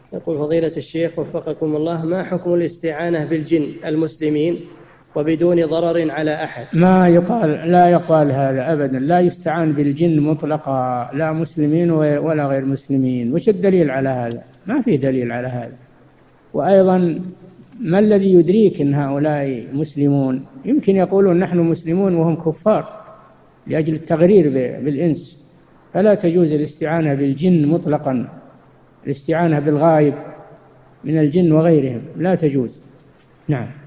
يقول فضيلة الشيخ وفقكم الله: ما حكم الاستعانة بالجن المسلمين وبدون ضرر على أحد؟ ما يقال، لا يقال هذا أبدا، لا يستعان بالجن مطلقا، لا مسلمين ولا غير مسلمين. وش الدليل على هذا؟ ما في دليل على هذا. وأيضا ما الذي يدريك أن هؤلاء مسلمون؟ يمكن يقولون نحن مسلمون وهم كفار لأجل التغرير بالإنس. فلا تجوز الاستعانة بالجن مطلقا، الاستعانة بالغائب من الجن وغيرهم لا تجوز. نعم.